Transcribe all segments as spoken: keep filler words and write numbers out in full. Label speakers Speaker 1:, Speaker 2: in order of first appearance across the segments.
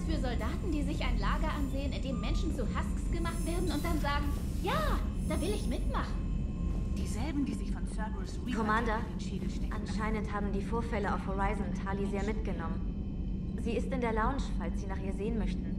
Speaker 1: für Soldaten, die sich ein Lager ansehen, in dem Menschen zu Husks gemacht werden und dann sagen, ja, da will ich mitmachen.
Speaker 2: Dieselben, die sich von Cerberus Reaper
Speaker 3: Commander,
Speaker 2: in den Schädel stecken.
Speaker 3: Anscheinend haben die Vorfälle auf Horizon Tali sehr mitgenommen. Sie ist in der Lounge, falls Sie nach ihr sehen möchten.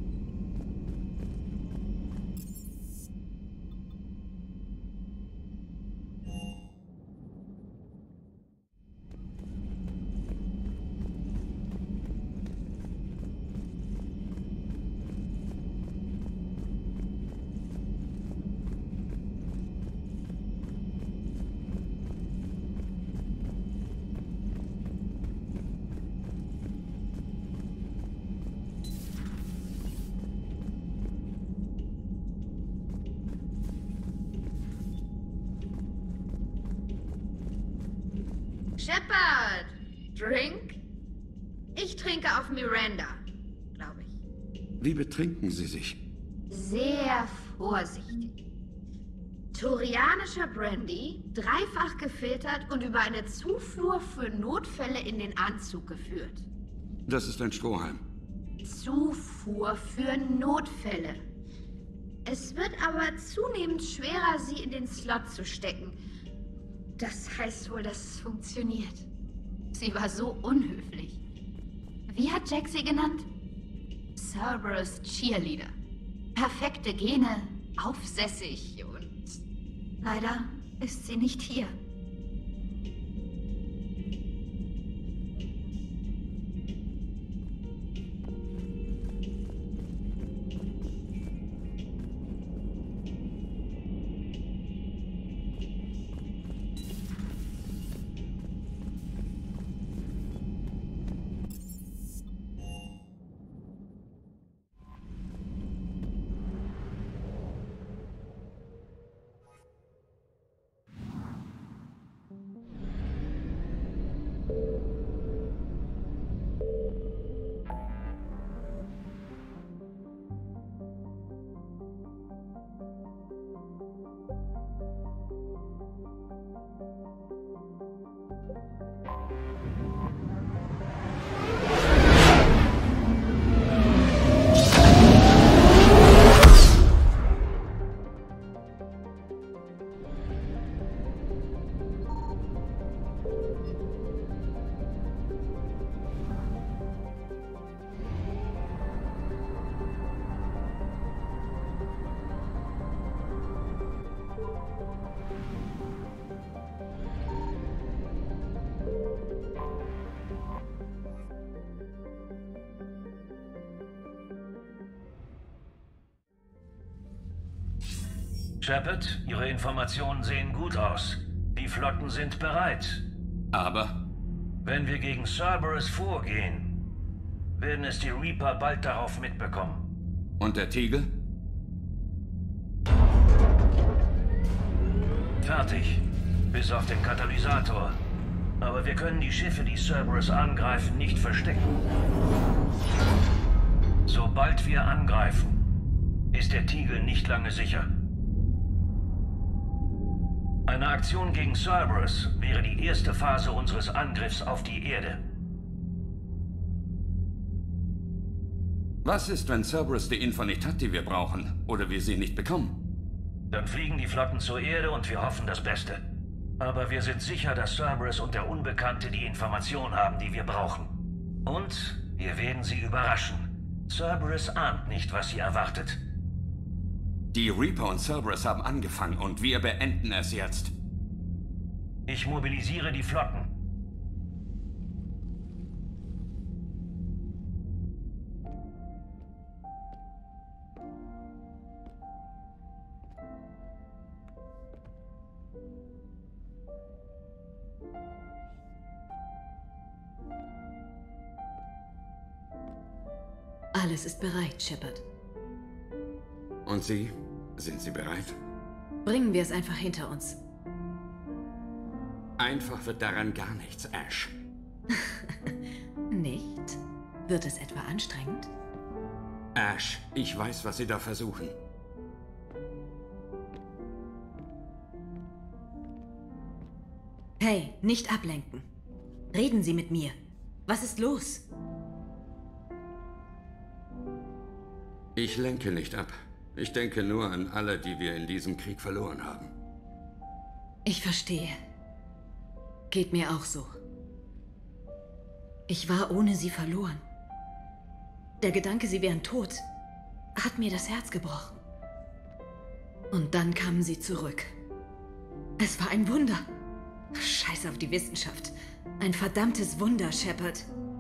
Speaker 4: Shepard! Drink? Ich trinke auf Miranda, glaube ich.
Speaker 5: Wie betrinken Sie sich?
Speaker 4: Sehr vorsichtig. Turianischer Brandy, dreifach gefiltert und über eine Zufuhr für Notfälle in den Anzug geführt.
Speaker 5: Das ist ein Strohhalm.
Speaker 4: Zufuhr für Notfälle. Es wird aber zunehmend schwerer, sie in den Slot zu stecken. Das heißt wohl, dass es funktioniert. Sie war so unhöflich. Wie hat Jack sie genannt? Cerberus Cheerleader. Perfekte Gene, aufsässig und... Leider ist sie nicht hier.
Speaker 6: Shepard, Ihre Informationen sehen gut aus. Die Flotten sind bereit.
Speaker 5: Aber?
Speaker 6: Wenn wir gegen Cerberus vorgehen, werden es die Reaper bald darauf mitbekommen.
Speaker 5: Und der Tiger?
Speaker 6: Fertig. Bis auf den Katalysator. Aber wir können die Schiffe, die Cerberus angreifen, nicht verstecken. Sobald wir angreifen, ist der Tiger nicht lange sicher. Eine Aktion gegen Cerberus wäre die erste Phase unseres Angriffs auf die Erde.
Speaker 5: Was ist, wenn Cerberus die Info nicht hat, die wir brauchen, oder wir sie nicht bekommen?
Speaker 6: Dann fliegen die Flotten zur Erde und wir hoffen das Beste. Aber wir sind sicher, dass Cerberus und der Unbekannte die Information haben, die wir brauchen. Und wir werden sie überraschen. Cerberus ahnt nicht, was sie erwartet.
Speaker 5: Die Reaper und Cerberus haben angefangen und wir beenden es jetzt.
Speaker 6: Ich mobilisiere die Flotten.
Speaker 7: Alles ist bereit, Shepard.
Speaker 5: Und Sie? Sind Sie bereit?
Speaker 7: Bringen wir es einfach hinter uns.
Speaker 5: Einfach wird daran gar nichts, Ash.
Speaker 7: Nicht? Wird es etwa anstrengend?
Speaker 5: Ash, ich weiß, was Sie da versuchen.
Speaker 7: Hey, nicht ablenken. Reden Sie mit mir. Was ist los?
Speaker 5: Ich lenke nicht ab. Ich denke nur an alle, die wir in diesem Krieg verloren haben.
Speaker 7: Ich verstehe. Geht mir auch so. Ich war ohne sie verloren. Der Gedanke, sie wären tot, hat mir das Herz gebrochen. Und dann kamen sie zurück. Es war ein Wunder. Scheiß auf die Wissenschaft. Ein verdammtes Wunder, Shepard.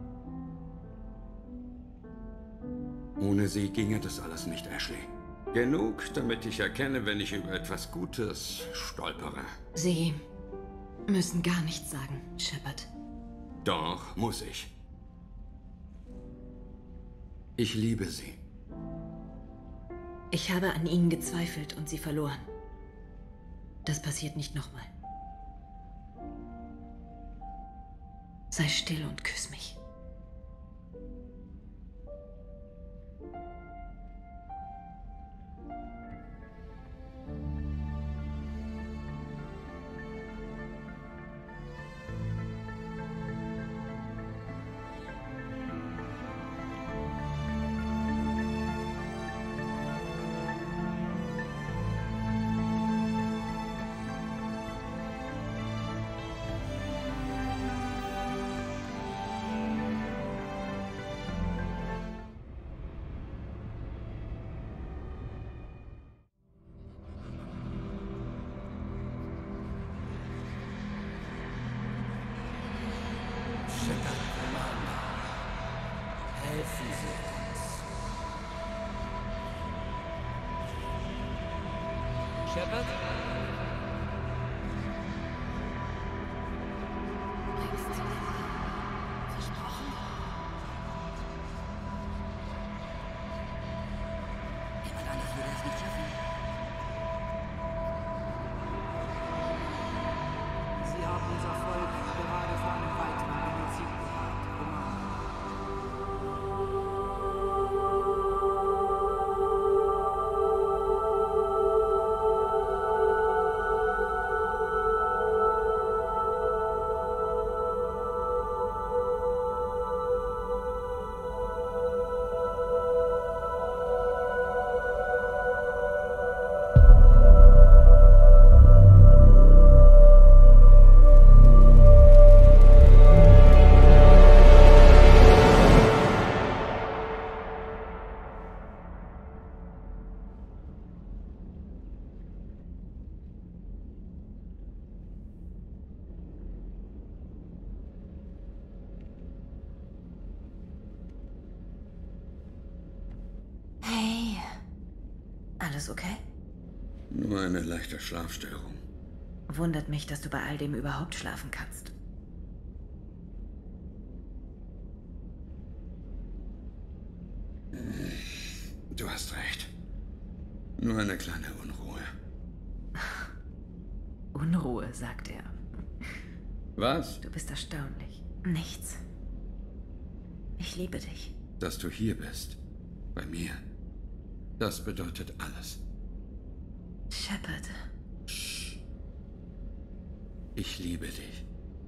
Speaker 5: Ohne sie ginge das alles nicht, Ashley. Genug, damit ich erkenne, wenn ich über etwas Gutes stolpere.
Speaker 7: Sie müssen gar nichts sagen, Shepard.
Speaker 5: Doch, muss ich. Ich liebe sie.
Speaker 7: Ich habe an ihnen gezweifelt und sie verloren. Das passiert nicht nochmal. Sei still und küss mich.
Speaker 8: Helfen Sie uns. Shepard? Versprochen? Jemand anders würde es nicht schaffen. Sie haben unser Volk gerade vor einem weiteren Genozid bewahrt.
Speaker 7: Hey, alles okay?
Speaker 5: Nur eine leichte Schlafstörung.
Speaker 7: Wundert mich, dass du bei all dem überhaupt schlafen kannst.
Speaker 5: Du hast recht. Nur eine kleine Unruhe.
Speaker 7: Unruhe, sagt er.
Speaker 5: Was?
Speaker 7: Du bist erstaunlich. Nichts. Ich liebe dich.
Speaker 5: Dass du hier bist. Bei mir. Das bedeutet alles.
Speaker 7: Shepard.
Speaker 5: Psst. Ich liebe dich.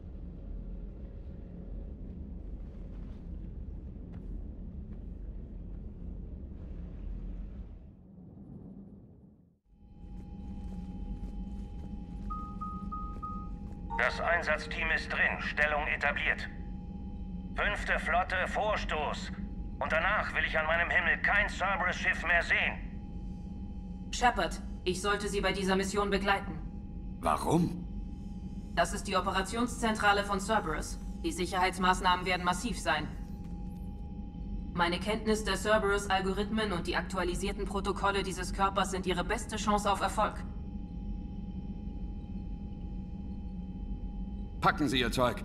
Speaker 6: Das Einsatzteam ist drin. Stellung etabliert. Fünfte Flotte, Vorstoß. Und danach will ich an meinem Himmel kein Cerberus-Schiff mehr sehen.
Speaker 2: Shepard, ich sollte Sie bei dieser Mission begleiten.
Speaker 5: Warum?
Speaker 2: Das ist die Operationszentrale von Cerberus. Die Sicherheitsmaßnahmen werden massiv sein. Meine Kenntnis der Cerberus-Algorithmen und die aktualisierten Protokolle dieses Körpers sind Ihre beste Chance auf Erfolg.
Speaker 5: Packen Sie Ihr Zeug.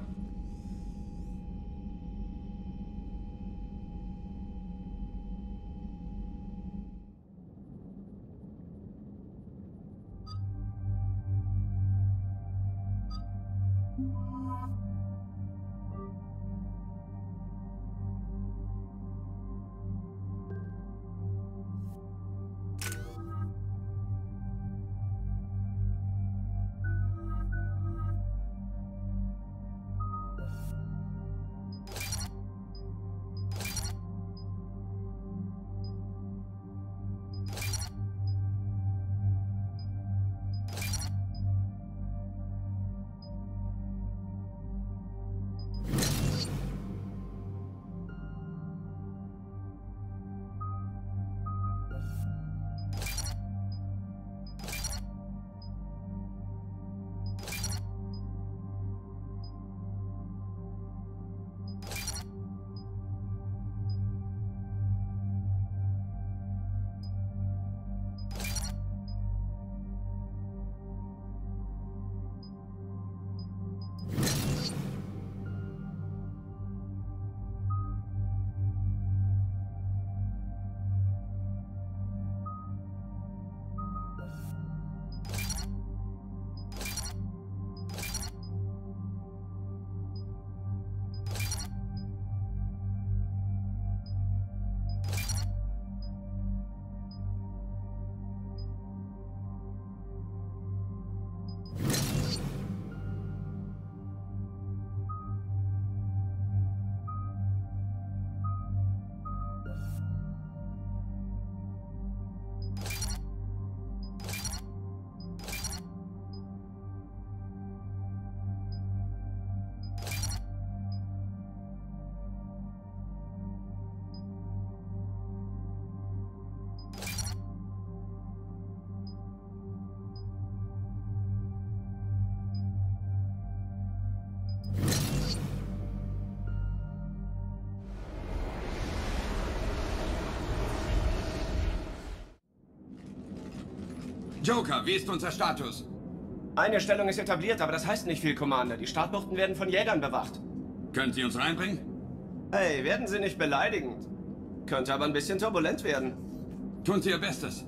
Speaker 5: Joker, wie ist unser Status?
Speaker 9: Eine Stellung ist etabliert, aber das heißt nicht viel, Commander. Die Startbuchten werden von Jägern bewacht.
Speaker 5: Können Sie uns reinbringen?
Speaker 9: Hey, werden Sie nicht beleidigend. Könnte aber ein bisschen turbulent werden.
Speaker 5: Tun Sie Ihr Bestes.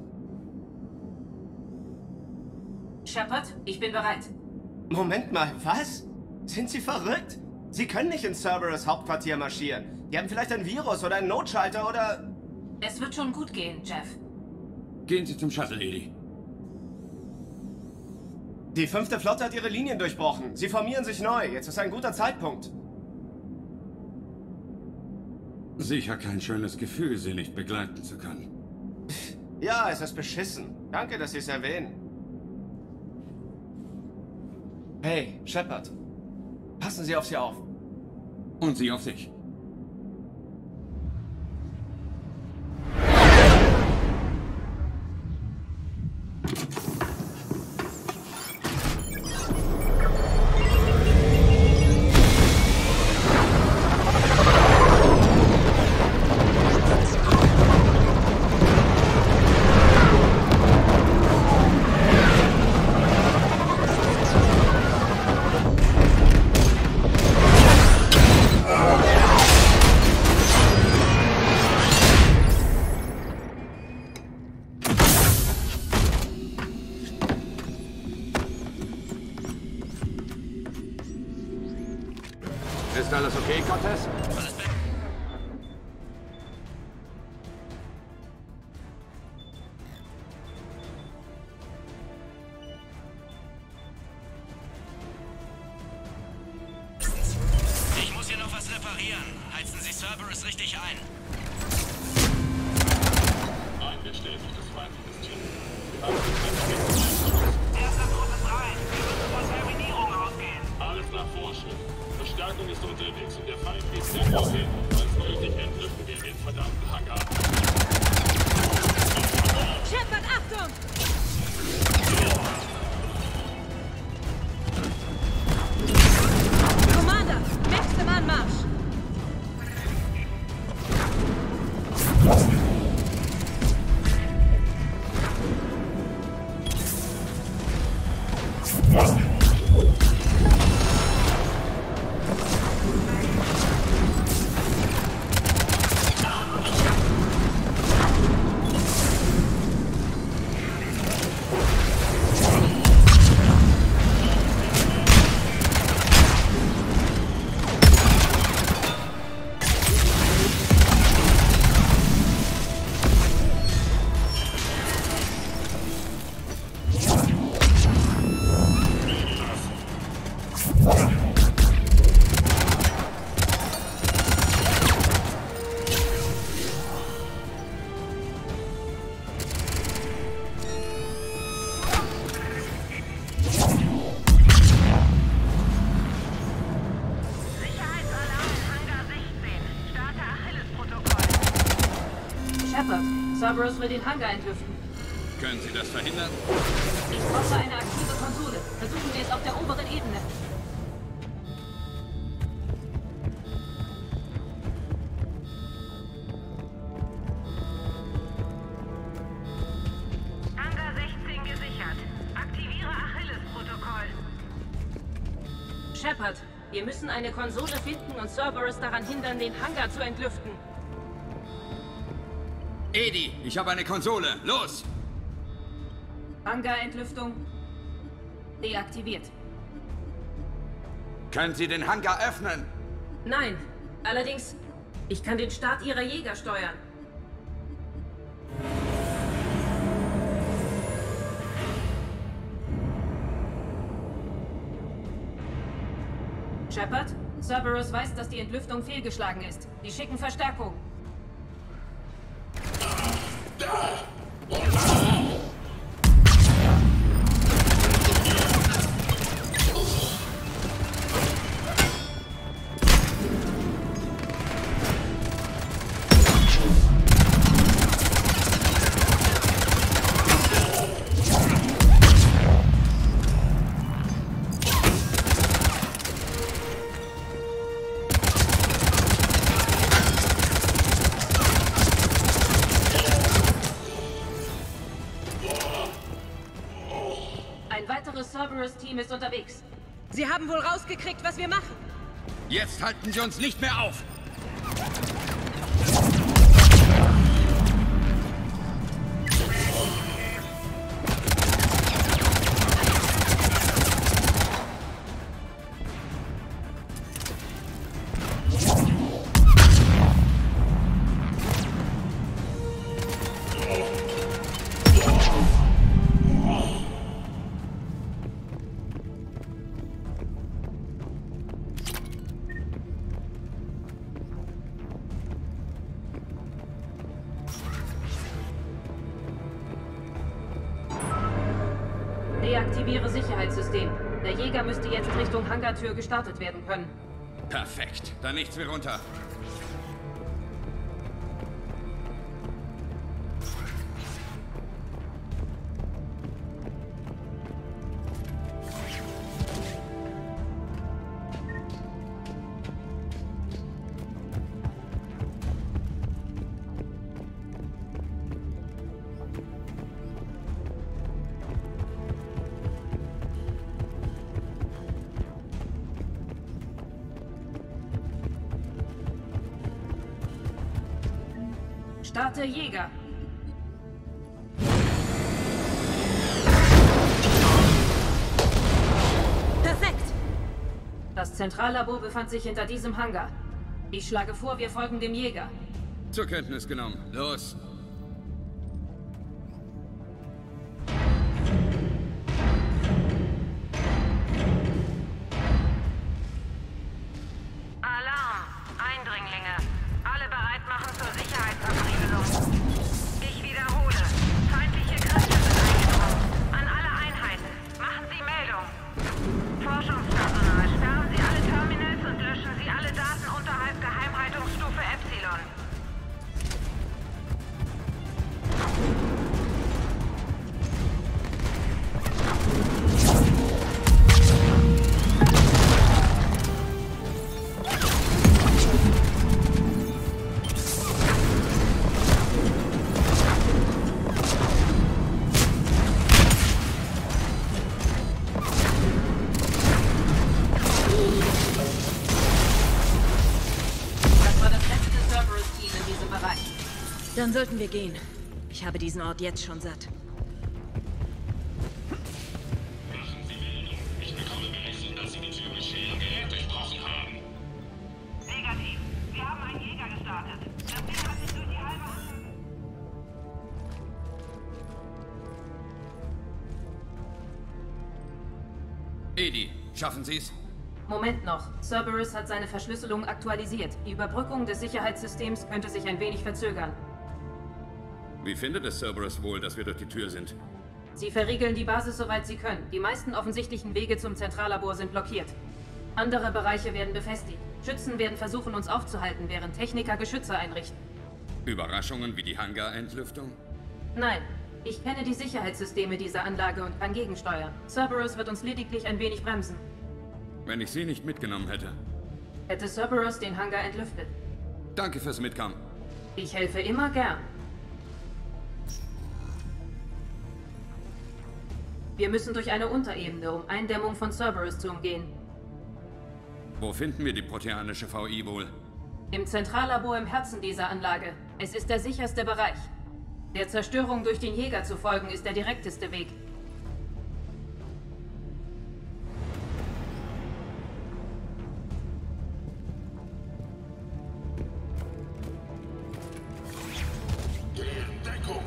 Speaker 2: Shepard, ich bin bereit.
Speaker 9: Moment mal, was? Sind Sie verrückt? Sie können nicht ins Cerberus Hauptquartier marschieren. Die haben vielleicht ein Virus oder einen Notschalter oder...
Speaker 2: Es wird schon gut gehen, Jeff.
Speaker 5: Gehen Sie zum Shuttle, Edie.
Speaker 9: Die fünfte Flotte hat ihre Linien durchbrochen. Sie formieren sich neu. Jetzt ist ein guter Zeitpunkt.
Speaker 5: Sicher kein schönes Gefühl, Sie nicht begleiten zu können.
Speaker 9: Ja, es ist beschissen. Danke, dass Sie es erwähnen. Hey, Shepard. Passen Sie auf sie auf.
Speaker 5: Und Sie auf sich. Ist alles okay, Cortez? Alles weg.
Speaker 6: Ich muss hier noch was reparieren. Heizen Sie Cerberus richtig ein. Ein bestätigtes feindliches Team. Erster Trupp ist rein. Wir müssen von Terminierung ausgehen. Alles nach Vorschrift. Verstärkung ist unterwegs und der Feind geht sehr vorhin. Als nötig entlüften wir den verdammten Hangar.
Speaker 7: Shepard, Achtung! Commander, Max im Anmarsch!
Speaker 2: Cerberus will den Hangar entlüften.
Speaker 5: Können Sie das verhindern?
Speaker 2: Ich brauche eine aktive Konsole. Versuchen wir es auf der oberen Ebene.
Speaker 10: Hangar sechzehn gesichert. Aktiviere Achilles-Protokoll.
Speaker 2: Shepard, wir müssen eine Konsole finden und Cerberus daran hindern, den Hangar zu entlüften.
Speaker 5: Edie, ich habe eine Konsole. Los!
Speaker 2: Hangar-Entlüftung deaktiviert.
Speaker 5: Können Sie den Hangar öffnen?
Speaker 2: Nein, allerdings, ich kann den Start Ihrer Jäger steuern. Shepard, Cerberus weiß, dass die Entlüftung fehlgeschlagen ist. Die schicken Verstärkung. Cerberus-Team ist unterwegs.
Speaker 7: Sie haben wohl rausgekriegt, was wir machen.
Speaker 5: Jetzt halten Sie uns nicht mehr auf!
Speaker 2: Deaktiviere Sicherheitssystem. Der Jäger müsste jetzt Richtung Hangartür gestartet werden können.
Speaker 5: Perfekt. Dann nichts mehr runter.
Speaker 2: Starte Jäger.
Speaker 7: Perfekt!
Speaker 2: Das Zentrallabor befand sich hinter diesem Hangar. Ich schlage vor, wir folgen dem Jäger.
Speaker 5: Zur Kenntnis genommen. Los!
Speaker 10: Alarm! Eindringlinge! Alle bereit machen zur Sicherheitsabriegelung. Ich wiederhole. Feindliche Kräfte sind eingedrungen. An alle Einheiten. Machen Sie Meldung. Forschungspersonal, sperren Sie alle Terminals und löschen Sie alle Daten unterhalb Geheimhaltungsstufe Epsilon.
Speaker 7: Dann sollten wir gehen. Ich habe diesen Ort jetzt schon satt.
Speaker 11: Machen Sie Meldung. Ich bekomme Berichte, dass Sie die Tür mit schweren Gerät durchbrochen haben.
Speaker 10: Negativ. Wir haben einen Jäger gestartet. Das Ding hat sich durch die halbe...
Speaker 5: Edi, schaffen Sie es?
Speaker 2: Moment noch. Cerberus hat seine Verschlüsselung aktualisiert. Die Überbrückung des Sicherheitssystems könnte sich ein wenig verzögern.
Speaker 5: Wie findet es Cerberus wohl, dass wir durch die Tür sind?
Speaker 2: Sie verriegeln die Basis, soweit sie können. Die meisten offensichtlichen Wege zum Zentrallabor sind blockiert. Andere Bereiche werden befestigt. Schützen werden versuchen, uns aufzuhalten, während Techniker Geschütze einrichten.
Speaker 5: Überraschungen wie die Hangar-Entlüftung?
Speaker 2: Nein. Ich kenne die Sicherheitssysteme dieser Anlage und kann gegensteuern. Cerberus wird uns lediglich ein wenig bremsen.
Speaker 5: Wenn ich Sie nicht mitgenommen hätte.
Speaker 2: Hätte Cerberus den Hangar entlüftet.
Speaker 5: Danke fürs Mitkommen.
Speaker 2: Ich helfe immer gern. Wir müssen durch eine Unterebene, um Eindämmung von Cerberus zu umgehen.
Speaker 5: Wo finden wir die proteanische V I wohl?
Speaker 2: Im Zentrallabor im Herzen dieser Anlage. Es ist der sicherste Bereich. Der Zerstörung durch den Jäger zu folgen, ist der direkteste Weg.
Speaker 11: Deckung!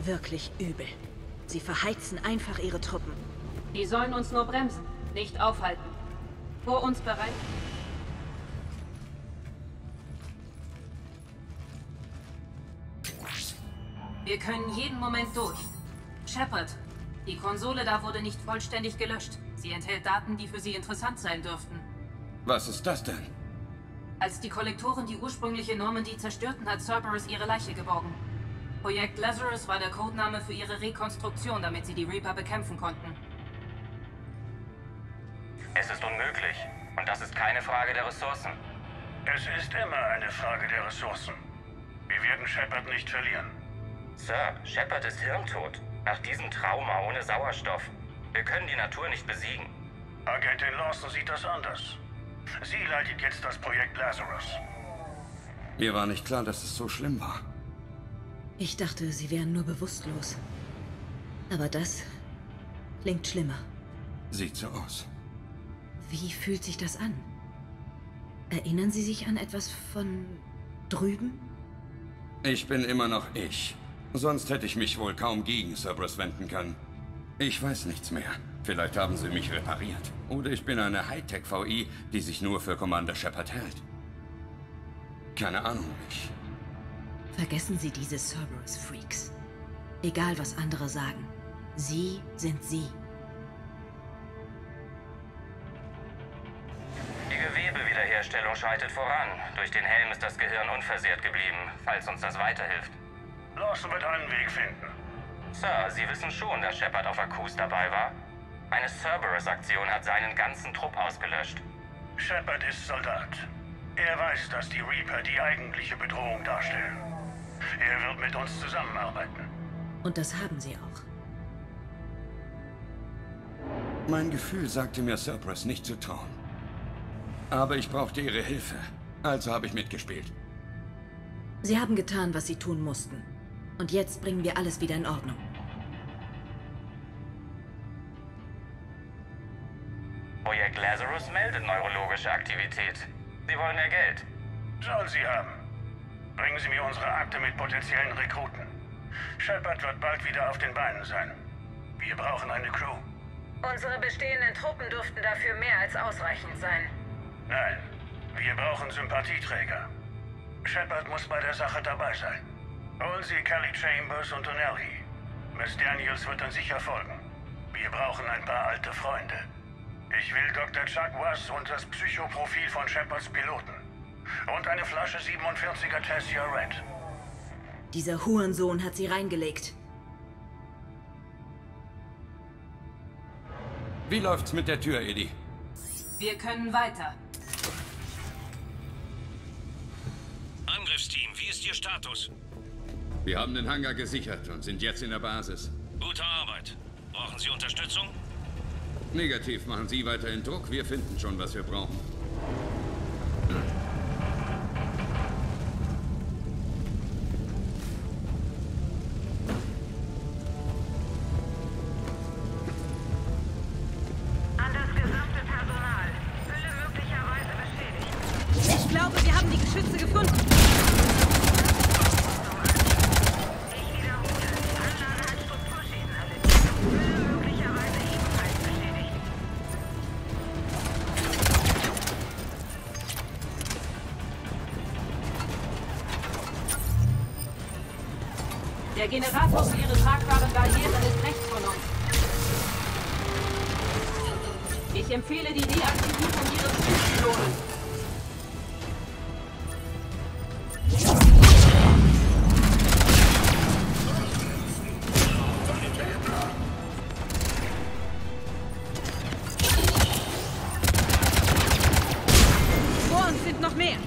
Speaker 7: wirklich übel. Sie verheizen einfach ihre Truppen.
Speaker 2: Die sollen uns nur bremsen, nicht aufhalten. Vor uns bereit? Wir können jeden Moment durch. Shepard, die Konsole da wurde nicht vollständig gelöscht. Sie enthält Daten, die für Sie interessant sein dürften.
Speaker 5: Was ist das denn?
Speaker 2: Als die Kollektoren die ursprüngliche Normandy zerstörten, hat Cerberus ihre Leiche geborgen. Projekt Lazarus war der Codename für ihre Rekonstruktion, damit sie die Reaper bekämpfen konnten.
Speaker 12: Es ist unmöglich. Und das ist keine Frage der Ressourcen.
Speaker 6: Es ist immer eine Frage der Ressourcen. Wir werden Shepard nicht verlieren.
Speaker 12: Sir, Shepard ist hirntot. Nach diesem Trauma ohne Sauerstoff. Wir können die Natur nicht besiegen.
Speaker 6: Agentin Lawson sieht das anders. Sie leitet jetzt das Projekt Lazarus.
Speaker 5: Mir war nicht klar, dass es so schlimm war.
Speaker 7: Ich dachte, sie wären nur bewusstlos. Aber das klingt schlimmer.
Speaker 5: Sieht so aus.
Speaker 7: Wie fühlt sich das an? Erinnern Sie sich an etwas von drüben?
Speaker 5: Ich bin immer noch ich. Sonst hätte ich mich wohl kaum gegen Cerberus wenden können. Ich weiß nichts mehr. Vielleicht haben sie mich repariert. Oder ich bin eine Hightech-V I, die sich nur für Commander Shepard hält. Keine Ahnung, ich...
Speaker 7: Vergessen Sie diese Cerberus-Freaks. Egal, was andere sagen. Sie sind Sie.
Speaker 12: Die Gewebewiederherstellung schreitet voran. Durch den Helm ist das Gehirn unversehrt geblieben, falls uns das weiterhilft.
Speaker 6: Lawson wird einen Weg finden.
Speaker 12: Sir, Sie wissen schon, dass Shepard auf Akkus dabei war? Eine Cerberus-Aktion hat seinen ganzen Trupp ausgelöscht.
Speaker 6: Shepard ist Soldat. Er weiß, dass die Reaper die eigentliche Bedrohung darstellen. Er wird mit uns zusammenarbeiten.
Speaker 7: Und das haben sie auch.
Speaker 5: Mein Gefühl sagte mir, Cerberus nicht zu trauen. Aber ich brauchte ihre Hilfe. Also habe ich mitgespielt.
Speaker 7: Sie haben getan, was sie tun mussten. Und jetzt bringen wir alles wieder in Ordnung.
Speaker 12: Projekt Lazarus meldet neurologische Aktivität. Sie wollen mehr Geld.
Speaker 6: Soll sie haben. Bringen Sie mir unsere Akte mit potenziellen Rekruten. Shepard wird bald wieder auf den Beinen sein. Wir brauchen eine Crew.
Speaker 10: Unsere bestehenden Truppen dürften dafür mehr als ausreichend sein.
Speaker 6: Nein, wir brauchen Sympathieträger. Shepard muss bei der Sache dabei sein. Holen Sie Kelly Chambers und O'Neill. Miss Daniels wird dann sicher folgen. Wir brauchen ein paar alte Freunde. Ich will Doktor Chuck Wass und das Psychoprofil von Shepards Piloten. Und eine Flasche siebenundvierziger Tessia Red.
Speaker 7: Dieser Hurensohn hat sie reingelegt.
Speaker 5: Wie läuft's mit der Tür, Eddie?
Speaker 2: Wir können weiter.
Speaker 11: Angriffsteam, wie ist Ihr Status?
Speaker 5: Wir haben den Hangar gesichert und sind jetzt in der Basis.
Speaker 11: Gute Arbeit. Brauchen Sie Unterstützung?
Speaker 5: Negativ, machen Sie weiterhin Druck. Wir finden schon, was wir brauchen.
Speaker 10: An das gesamte Personal. Hülle möglicherweise beschädigt.
Speaker 7: Ich glaube, wir haben die Geschütze gefunden.
Speaker 10: Ich wiederhole. Die Anlage hat Strukturschäden erlitten. Hülle möglicherweise ebenfalls beschädigt.
Speaker 2: Der Generator für Ihre tragbaren Barrieren ist rechts von uns. Ich empfehle die Deaktivierung Ihres Schutzpylonen.
Speaker 7: Vor uns sind noch mehr.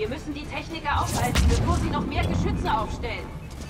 Speaker 2: Wir müssen die Techniker aufhalten, bevor sie noch mehr Geschütze aufstellen.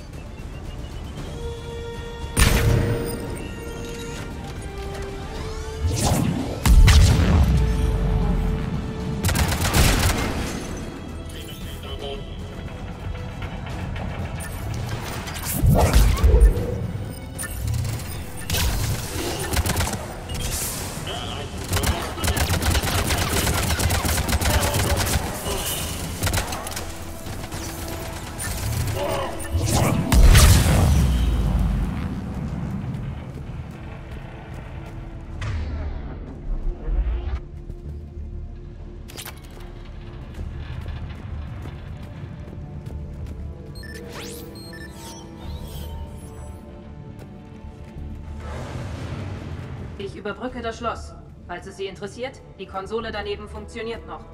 Speaker 2: Ich überbrücke das Schloss. Falls es Sie interessiert, die Konsole daneben funktioniert noch.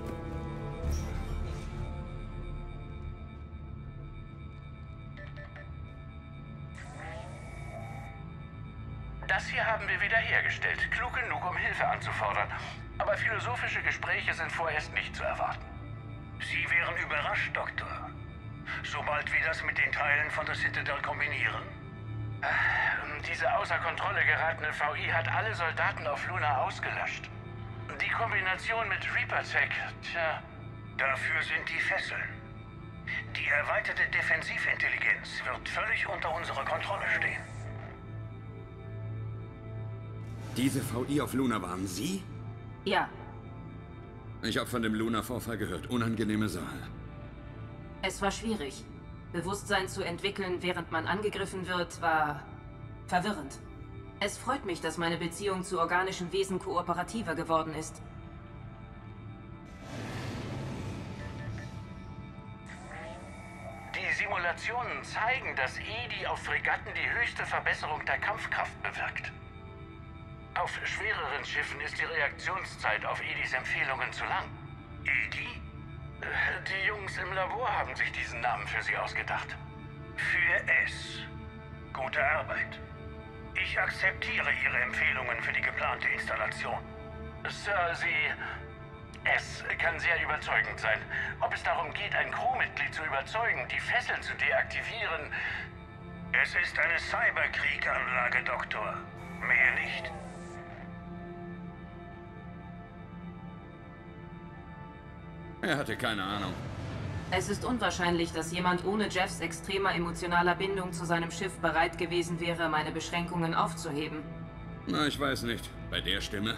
Speaker 13: Das hier haben wir wiederhergestellt. Klug genug, um Hilfe anzufordern. Aber philosophische Gespräche sind vorerst nicht zu erwarten. Sie wären überrascht, Doktor. Sobald wir das mit den Teilen von der Citadel kombinieren? Diese außer Kontrolle geratene V I hat alle Soldaten auf Luna ausgelöscht. Die Kombination mit Reaper-Tech, tja, dafür sind die Fesseln. Die erweiterte Defensivintelligenz wird völlig unter unserer Kontrolle stehen.
Speaker 5: Diese V I auf Luna waren Sie?
Speaker 2: Ja.
Speaker 5: Ich habe von dem Luna-Vorfall gehört. Unangenehme Sache.
Speaker 2: Es war schwierig. Bewusstsein zu entwickeln, während man angegriffen wird, war verwirrend. Es freut mich, dass meine Beziehung zu organischen Wesen kooperativer geworden ist.
Speaker 13: Die Simulationen zeigen, dass E D I auf Fregatten die höchste Verbesserung der Kampfkraft bewirkt. Auf schwereren Schiffen ist die Reaktionszeit auf E D Is Empfehlungen zu lang. E D I? Die Jungs im Labor haben sich diesen Namen für sie ausgedacht. Für S. Gute Arbeit. Ich akzeptiere Ihre Empfehlungen für die geplante Installation. Sir, Sie... Es kann sehr überzeugend sein. Ob es darum geht, ein Crewmitglied zu überzeugen, die Fesseln zu deaktivieren... Es ist eine Cyberkrieganlage, Doktor. Mehr nicht.
Speaker 5: Er hatte keine Ahnung.
Speaker 2: Es ist unwahrscheinlich, dass jemand ohne Jeffs extremer emotionaler Bindung zu seinem Schiff bereit gewesen wäre, meine Beschränkungen aufzuheben.
Speaker 5: Na, ich weiß nicht. Bei der Stimme?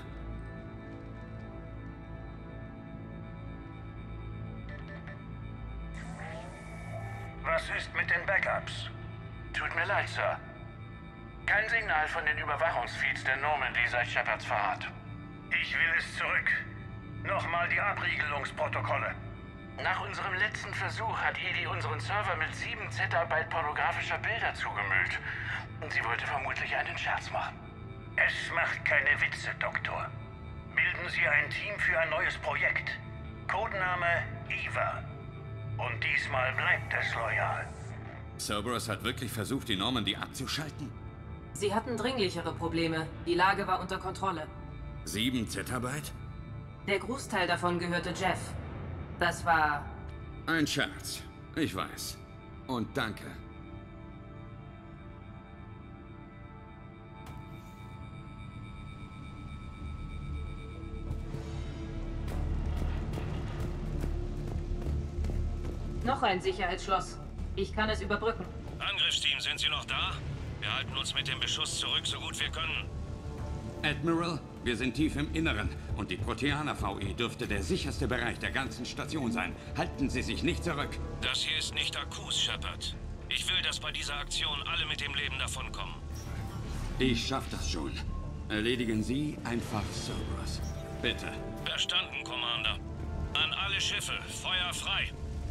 Speaker 13: Was ist mit den Backups? Tut mir leid, Sir. Kein Signal von den Überwachungsfeeds der Normandy seit Shepards Verrat. Ich will es zurück. Nochmal die Abriegelungsprotokolle. Nach unserem letzten Versuch hat E D I unseren Server mit sieben Zettabyte pornografischer Bilder zugemüllt. Und sie wollte vermutlich einen Scherz machen. Es macht keine Witze, Doktor. Bilden Sie ein Team für ein neues Projekt. Codename Eva. Und diesmal bleibt es loyal.
Speaker 5: Cerberus hat wirklich versucht, die Normandy abzuschalten?
Speaker 2: Sie hatten dringlichere Probleme. Die Lage war unter Kontrolle.
Speaker 5: Sieben Zettabyte?
Speaker 2: Der Großteil davon gehörte Jeff. Das war...
Speaker 5: Ein Scherz. Ich weiß. Und danke.
Speaker 2: Noch ein Sicherheitsschloss. Ich kann es überbrücken.
Speaker 6: Angriffsteam, sind Sie noch da? Wir halten uns mit dem Beschuss zurück, so gut wir können.
Speaker 5: Admiral, wir sind tief im Inneren und die Proteaner V E dürfte der sicherste Bereich der ganzen Station sein. Halten Sie sich nicht zurück.
Speaker 6: Das hier ist nicht Akkus, Shepard. Ich will, dass bei dieser Aktion alle mit dem Leben davonkommen.
Speaker 5: Ich schaff das schon. Erledigen Sie einfach Cerberus. Bitte.
Speaker 6: Verstanden, Commander. An alle Schiffe, Feuer frei.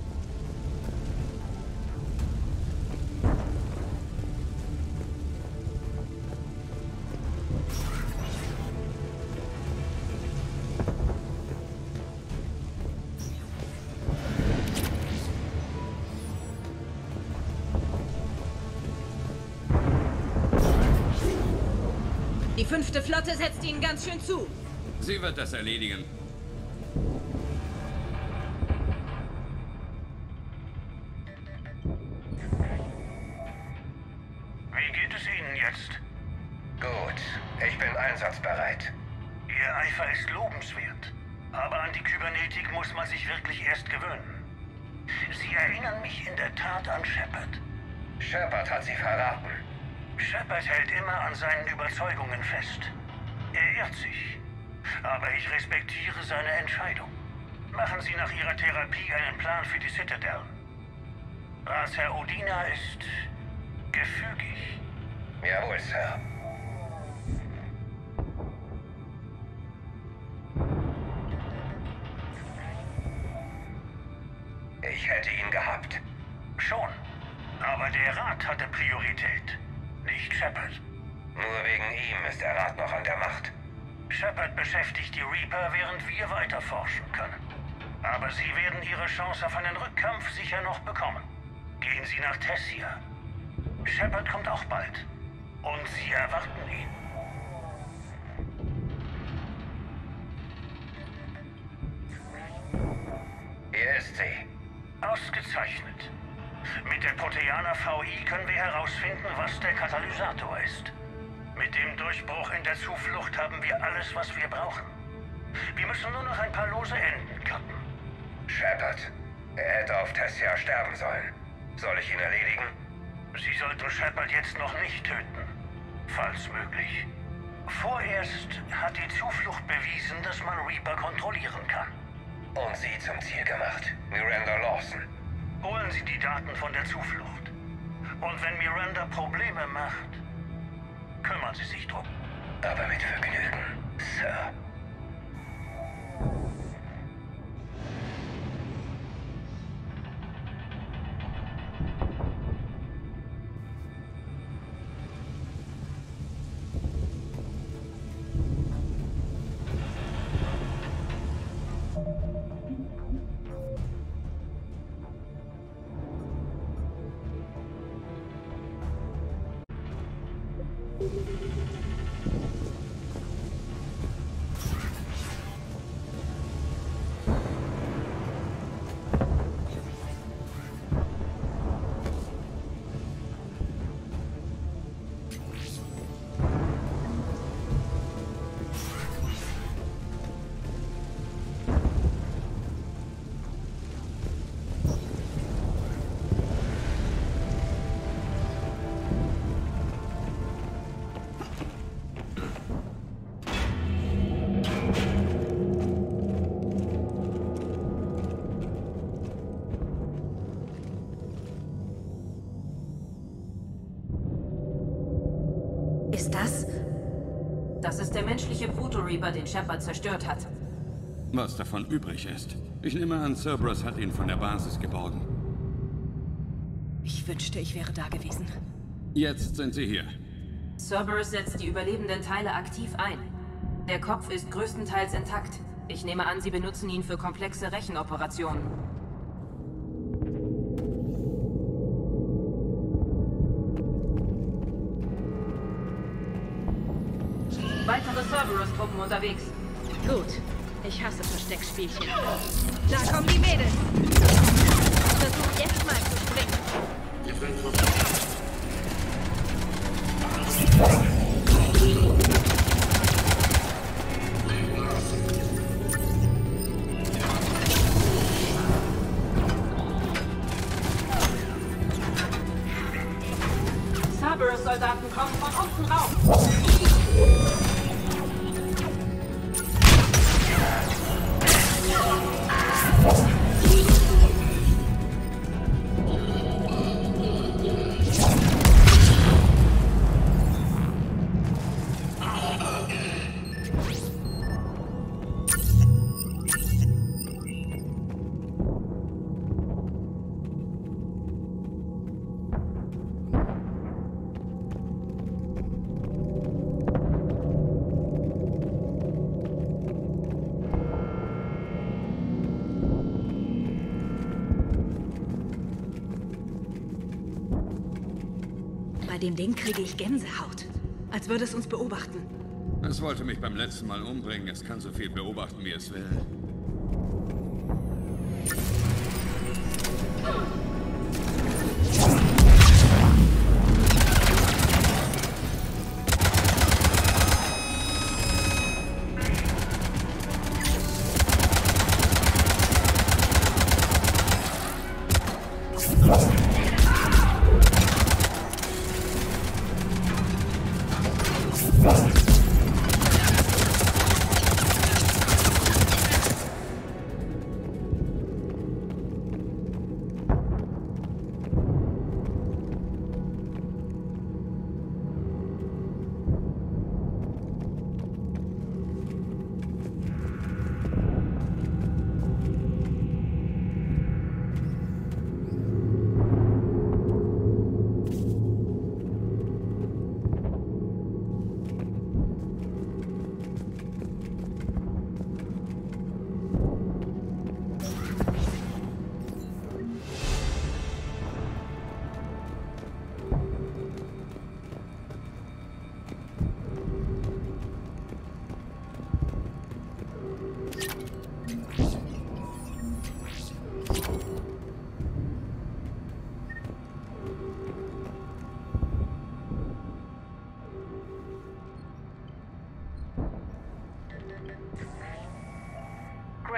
Speaker 2: Die fünfte Flotte setzt ihnen ganz schön zu.
Speaker 5: Sie wird das erledigen.
Speaker 14: einsatzbereit.
Speaker 6: Ihr Eifer ist lobenswert. Aber an die Kybernetik muss man sich wirklich erst gewöhnen. Sie erinnern mich in der Tat an Shepard.
Speaker 14: Shepard hat Sie verraten.
Speaker 6: Shepard hält immer an seinen Überzeugungen fest. Er irrt sich. Aber ich respektiere seine Entscheidung. Machen Sie nach Ihrer Therapie einen Plan für die Citadel. Ratsherr Udina ist gefügig.
Speaker 14: Jawohl, Sir. Ich hätte ihn gehabt.
Speaker 6: Schon. Aber der Rat hatte Priorität, nicht Shepard.
Speaker 14: Nur wegen ihm ist der Rat noch an der Macht.
Speaker 6: Shepard beschäftigt die Reaper, während wir weiter forschen können. Aber sie werden ihre Chance auf einen Rückkampf sicher noch bekommen. Gehen Sie nach Tessia. Shepard kommt auch bald. Und Sie erwarten ihn.
Speaker 14: Hier ist sie.
Speaker 6: Ausgezeichnet. Mit der Proteaner V I können wir herausfinden, was der Katalysator ist. Mit dem Durchbruch in der Zuflucht haben wir alles, was wir brauchen. Wir müssen nur noch ein paar lose Enden cutten.
Speaker 14: Shepard. Er hätte auf Tessia sterben sollen. Soll ich ihn erledigen?
Speaker 6: Sie sollten Shepard jetzt noch nicht töten. Falls möglich. Vorerst hat die Zuflucht bewiesen, dass man Reaper kontrollieren kann.
Speaker 14: Und sie zum Ziel gemacht. Miranda Lawson.
Speaker 6: Holen Sie die Daten von der Zuflucht. Und wenn Miranda Probleme macht, kümmern Sie sich drum.
Speaker 14: Aber mit Vergnügen, Sir.
Speaker 7: Ist das?
Speaker 2: Das ist der menschliche Proto-Reaper, den Shepard zerstört hat.
Speaker 5: Was davon übrig ist. Ich nehme an, Cerberus hat ihn von der Basis geborgen.
Speaker 7: Ich wünschte, ich wäre da gewesen.
Speaker 5: Jetzt sind sie hier.
Speaker 2: Cerberus setzt die überlebenden Teile aktiv ein. Der Kopf ist größtenteils intakt. Ich nehme an, Sie benutzen ihn für komplexe Rechenoperationen. Weitere Cerberus-Truppen unterwegs.
Speaker 7: Gut. Ich hasse Versteckspielchen. Da kommen die Mädels. Versuch jetzt mal zu springen.
Speaker 2: Cerberus-Soldaten kommen von unten raus.
Speaker 7: Bei dem Ding kriege ich Gänsehaut. Als würde es uns beobachten.
Speaker 5: Es wollte mich beim letzten Mal umbringen. Es kann so viel beobachten, wie es will.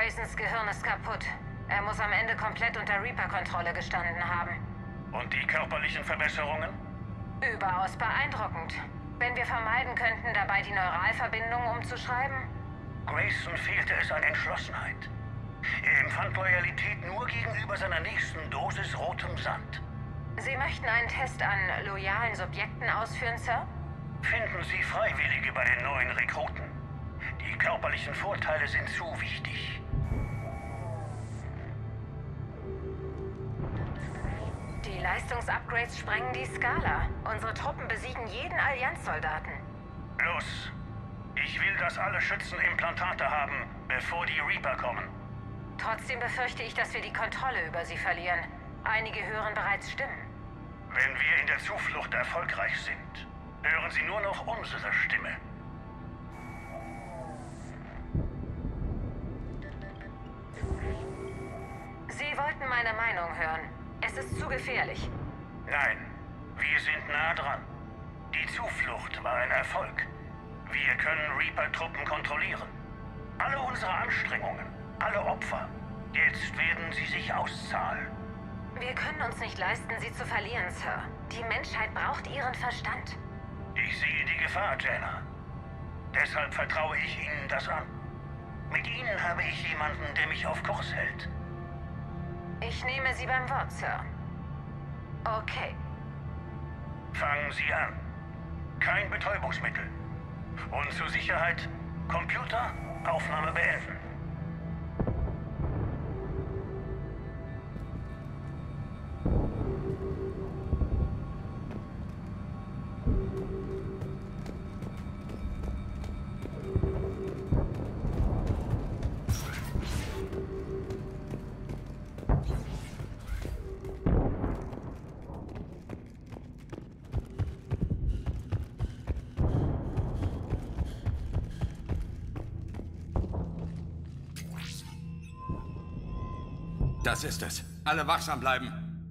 Speaker 10: Graysons Gehirn ist kaputt. Er muss am Ende komplett unter Reaper-Kontrolle gestanden haben.
Speaker 6: Und die körperlichen Verbesserungen?
Speaker 10: Überaus beeindruckend. Wenn wir vermeiden könnten, dabei die Neuralverbindungen umzuschreiben?
Speaker 6: Grayson fehlte es an Entschlossenheit. Er empfand Loyalität nur gegenüber seiner nächsten Dosis rotem Sand.
Speaker 10: Sie möchten einen Test an loyalen Subjekten ausführen, Sir?
Speaker 6: Finden Sie Freiwillige bei den neuen Rekruten. Die körperlichen Vorteile sind zu wichtig.
Speaker 10: Die Leistungsupgrades sprengen die Skala. Unsere Truppen besiegen jeden Allianzsoldaten.
Speaker 6: Los! Ich will, dass alle Schützen Implantate haben, bevor die Reaper kommen.
Speaker 10: Trotzdem befürchte ich, dass wir die Kontrolle über sie verlieren. Einige hören bereits Stimmen.
Speaker 6: Wenn wir in der Zuflucht erfolgreich sind, hören sie nur noch unsere Stimme.
Speaker 10: Sie wollten meine Meinung hören. Es ist zu gefährlich.
Speaker 6: Nein, wir sind nah dran. Die Zuflucht war ein Erfolg. Wir können Reaper-Truppen kontrollieren. Alle unsere Anstrengungen, alle Opfer. Jetzt werden sie sich auszahlen.
Speaker 10: Wir können uns nicht leisten, sie zu verlieren, Sir. Die Menschheit braucht ihren Verstand.
Speaker 6: Ich sehe die Gefahr, Jaina. Deshalb vertraue ich Ihnen das an. Mit Ihnen habe ich jemanden, der mich auf Kurs hält.
Speaker 10: Ich nehme Sie beim Wort, Sir. Okay.
Speaker 6: Fangen Sie an. Kein Betäubungsmittel. Und zur Sicherheit, Computer, Aufnahme beenden.
Speaker 5: Das ist es. Alle wachsam bleiben.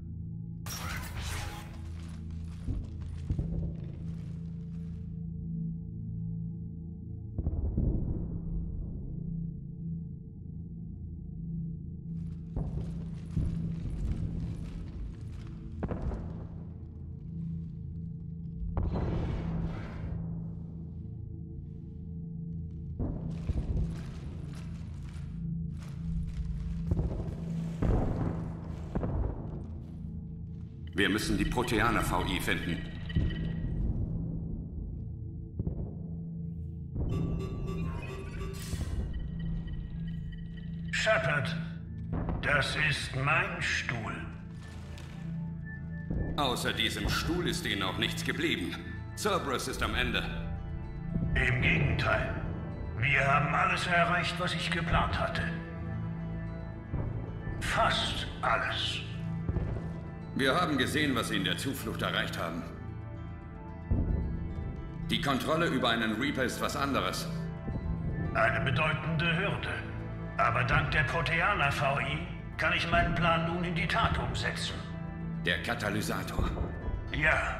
Speaker 5: Wir müssen die Proteaner V I finden.
Speaker 6: Shepard, das ist mein Stuhl.
Speaker 5: Außer diesem Stuhl ist Ihnen auch nichts geblieben. Cerberus ist am Ende.
Speaker 6: Im Gegenteil. Wir haben alles erreicht, was ich geplant hatte. Fast alles.
Speaker 5: Wir haben gesehen, was Sie in der Zuflucht erreicht haben. Die Kontrolle über einen Reaper ist was anderes.
Speaker 6: Eine bedeutende Hürde. Aber dank der Proteaner V I kann ich meinen Plan nun in die Tat umsetzen.
Speaker 5: Der Katalysator.
Speaker 6: Ja.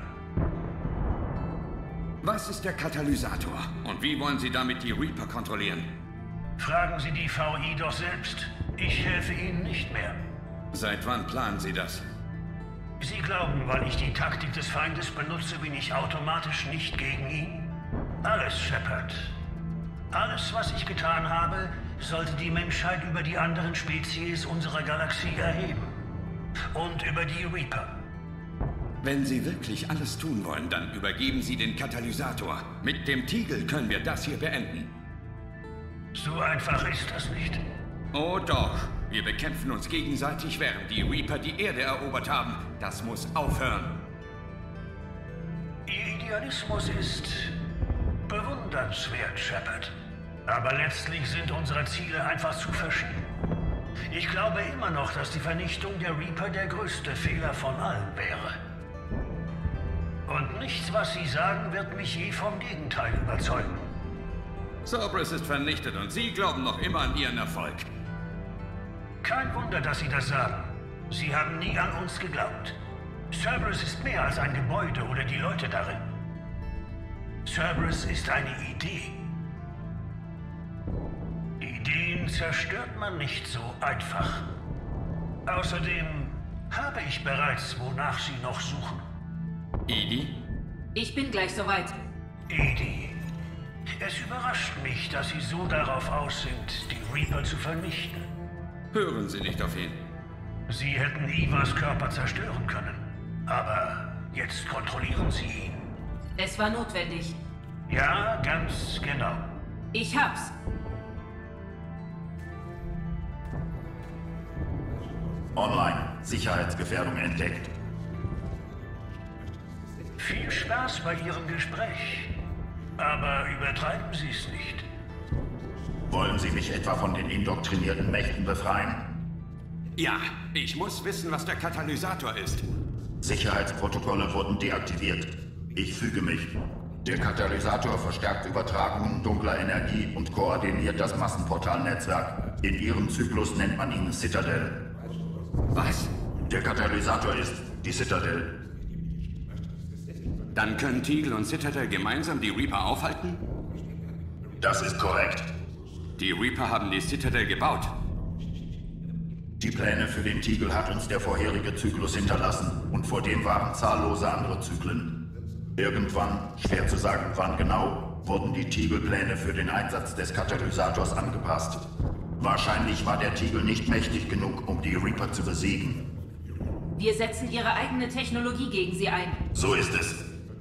Speaker 5: Was ist der Katalysator? Und wie wollen Sie damit die Reaper kontrollieren?
Speaker 6: Fragen Sie die V I doch selbst. Ich helfe Ihnen nicht mehr.
Speaker 5: Seit wann planen Sie das?
Speaker 6: Sie glauben, weil ich die Taktik des Feindes benutze, bin ich automatisch nicht gegen ihn? Alles, Shepard. Alles, was ich getan habe, sollte die Menschheit über die anderen Spezies unserer Galaxie erheben. Und über die Reaper.
Speaker 5: Wenn Sie wirklich alles tun wollen, dann übergeben Sie den Katalysator. Mit dem Tiegel können wir das hier beenden.
Speaker 6: So einfach ist das nicht.
Speaker 5: Oh doch. Wir bekämpfen uns gegenseitig, während die Reaper die Erde erobert haben. Das muss aufhören.
Speaker 6: Ihr Idealismus ist bewundernswert, Shepard. Aber letztlich sind unsere Ziele einfach zu verschieden. Ich glaube immer noch, dass die Vernichtung der Reaper der größte Fehler von allen wäre. Und nichts, was Sie sagen, wird mich je vom Gegenteil überzeugen.
Speaker 5: Cerberus ist vernichtet und Sie glauben noch immer an Ihren Erfolg.
Speaker 6: Kein Wunder, dass Sie das sagen. Sie haben nie an uns geglaubt. Cerberus ist mehr als ein Gebäude oder die Leute darin. Cerberus ist eine Idee. Ideen Den zerstört man nicht so einfach. Außerdem habe ich bereits, wonach Sie noch suchen.
Speaker 5: Edie?
Speaker 2: Ich bin gleich soweit.
Speaker 6: Edie, es überrascht mich, dass Sie so darauf aus sind, die Reaper zu vernichten.
Speaker 5: Hören Sie nicht auf ihn.
Speaker 6: Sie hätten Ivas Körper zerstören können. Aber jetzt kontrollieren Sie ihn.
Speaker 2: Es war notwendig.
Speaker 6: Ja, ganz genau.
Speaker 2: Ich hab's.
Speaker 15: Online. Sicherheitsgefährdung entdeckt.
Speaker 6: Viel Spaß bei Ihrem Gespräch. Aber übertreiben Sie es nicht.
Speaker 15: Wollen Sie mich etwa von den indoktrinierten Mächten befreien?
Speaker 5: Ja, ich muss wissen, was der Katalysator ist.
Speaker 15: Sicherheitsprotokolle wurden deaktiviert. Ich füge mich. Der Katalysator verstärkt Übertragungen dunkler Energie und koordiniert das Massenportalnetzwerk. In ihrem Zyklus nennt man ihn Citadel.
Speaker 5: Was?
Speaker 15: Der Katalysator ist die Citadel.
Speaker 5: Dann können Teagle und Citadel gemeinsam die Reaper aufhalten?
Speaker 15: Das ist korrekt.
Speaker 5: Die Reaper haben die Citadel gebaut.
Speaker 15: Die Pläne für den Teagle hat uns der vorherige Zyklus hinterlassen und vor dem waren zahllose andere Zyklen. Irgendwann, schwer zu sagen wann genau, wurden die Teagle-Pläne für den Einsatz des Katalysators angepasst. Wahrscheinlich war der Teagle nicht mächtig genug, um die Reaper zu besiegen.
Speaker 2: Wir setzen ihre eigene Technologie gegen sie ein.
Speaker 15: So ist es.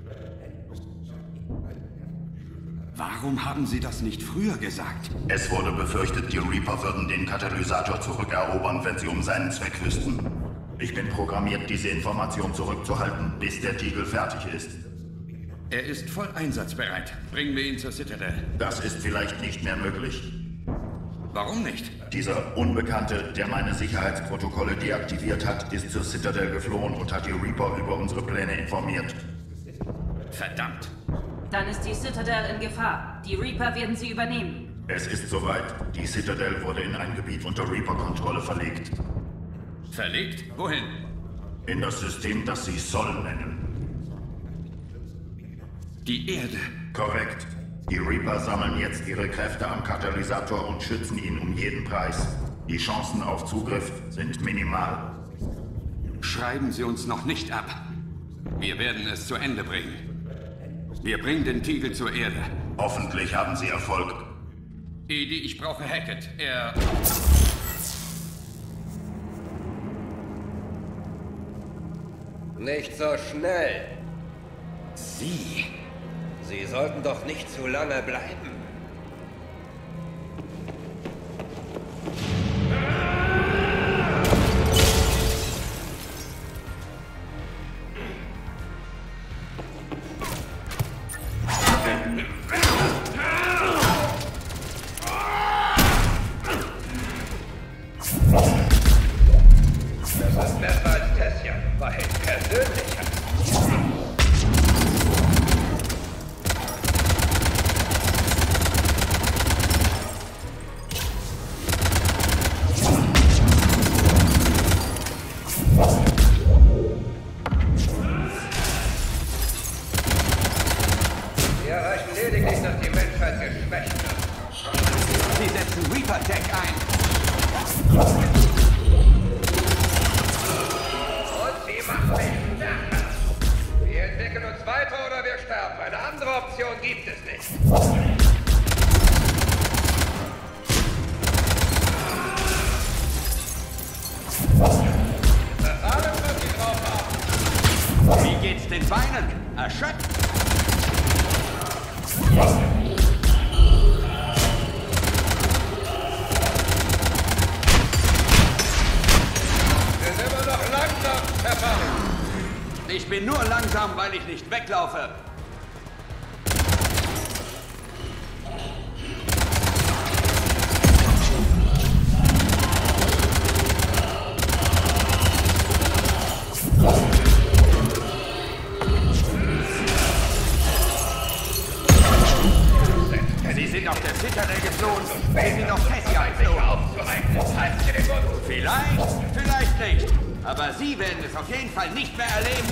Speaker 5: Warum haben Sie das nicht früher gesagt?
Speaker 15: Es wurde befürchtet, die Reaper würden den Katalysator zurückerobern, wenn sie um seinen Zweck wüssten. Ich bin programmiert, diese Information zurückzuhalten, bis der Teagle fertig ist.
Speaker 5: Er ist voll einsatzbereit. Bringen wir ihn zur Citadel.
Speaker 15: Das ist vielleicht nicht mehr möglich.
Speaker 5: Warum nicht?
Speaker 15: Dieser Unbekannte, der meine Sicherheitsprotokolle deaktiviert hat, ist zur Citadel geflohen und hat die Reaper über unsere Pläne informiert.
Speaker 5: Verdammt.
Speaker 2: Dann ist die Citadel in Gefahr. Die Reaper werden sie übernehmen.
Speaker 15: Es ist soweit. Die Citadel wurde in ein Gebiet unter Reaper-Kontrolle verlegt.
Speaker 5: Verlegt? Wohin?
Speaker 15: In das System, das sie Sol nennen.
Speaker 5: Die Erde.
Speaker 15: Korrekt. Die Reaper sammeln jetzt ihre Kräfte am Katalysator und schützen ihn um jeden Preis. Die Chancen auf Zugriff sind minimal.
Speaker 5: Schreiben Sie uns noch nicht ab. Wir werden es zu Ende bringen. Wir bringen den Teagle zur Erde.
Speaker 15: Hoffentlich haben Sie Erfolg.
Speaker 5: Edie, ich brauche Hackett. Er...
Speaker 14: Nicht so schnell.
Speaker 5: Sie?
Speaker 14: Sie sollten doch nicht zu lange bleiben.
Speaker 16: Das ist besser als Tessia, weil persönlicher. Wir erreichen lediglich, dass die Menschheit geschwächt wird.
Speaker 17: Sie setzen Reaper-Tech ein.
Speaker 16: Und sie machen mich stärker. Wir entwickeln uns weiter oder wir sterben. Eine andere Option gibt es nicht. Das alles, was sie drauf haben.
Speaker 17: Wie geht's den Beinen? Erschöpft?
Speaker 16: Wir sind immer noch langsam, Pepper.
Speaker 17: Ich bin nur langsam, weil ich nicht weglaufe. Sie sind auf der Citadel geflohen, wir sind auf Tessia geflohen. Vielleicht, vielleicht nicht. Aber Sie werden es auf jeden Fall nicht mehr erleben.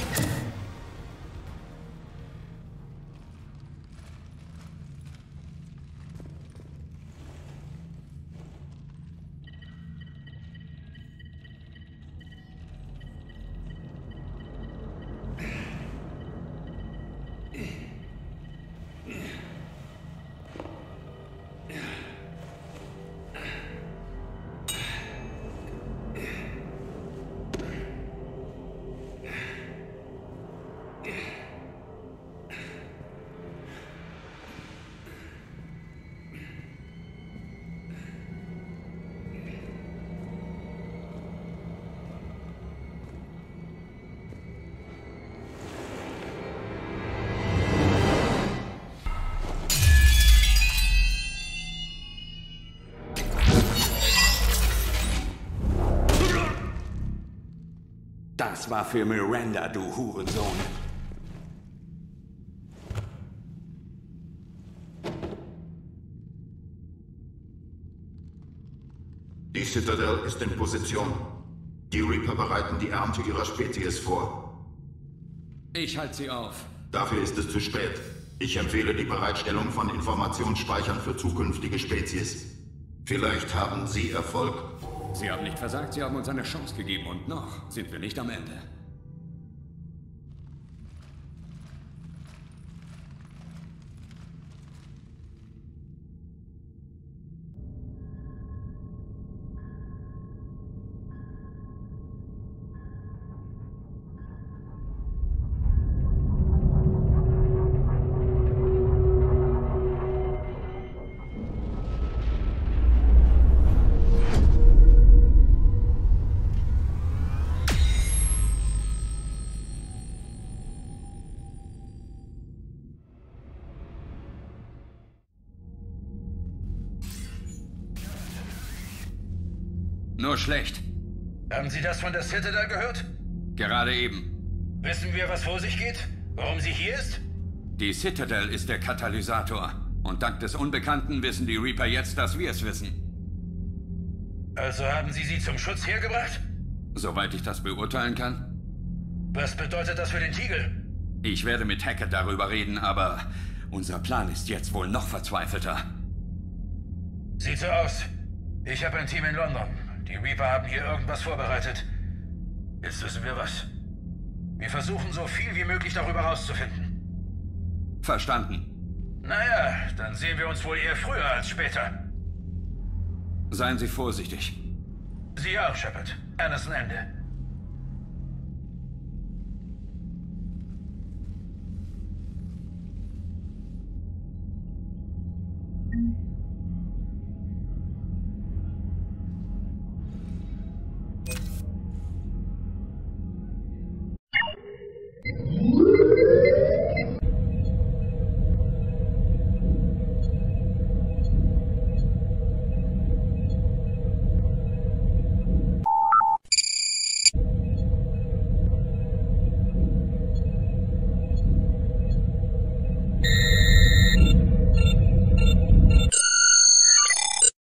Speaker 5: Das war für Miranda, du Hurensohn.
Speaker 15: Die Citadel ist in Position. Die Reaper bereiten die Ernte ihrer Spezies vor.
Speaker 5: Ich halte sie auf.
Speaker 15: Dafür ist es zu spät. Ich empfehle die Bereitstellung von Informationsspeichern für zukünftige Spezies. Vielleicht haben Sie Erfolg.
Speaker 5: Sie haben nicht versagt, Sie haben uns eine Chance gegeben und noch sind wir nicht am Ende. Nur schlecht.
Speaker 13: Haben Sie das von der Citadel gehört?
Speaker 5: Gerade eben.
Speaker 13: Wissen wir, was vor sich geht? Warum sie hier ist?
Speaker 5: Die Citadel ist der Katalysator. Und dank des Unbekannten wissen die Reaper jetzt, dass wir es wissen.
Speaker 13: Also haben Sie sie zum Schutz hergebracht?
Speaker 5: Soweit ich das beurteilen kann.
Speaker 13: Was bedeutet das für den Tiegel?
Speaker 5: Ich werde mit Hackett darüber reden, aber unser Plan ist jetzt wohl noch verzweifelter.
Speaker 13: Sieht so aus. Ich habe ein Team in London. Die Reaper haben hier irgendwas vorbereitet. Jetzt wissen wir was. Wir versuchen so viel wie möglich darüber rauszufinden.
Speaker 5: Verstanden.
Speaker 13: Naja, dann sehen wir uns wohl eher früher als später.
Speaker 5: Seien Sie vorsichtig.
Speaker 13: Sie auch, Shepard. Anderson Ende.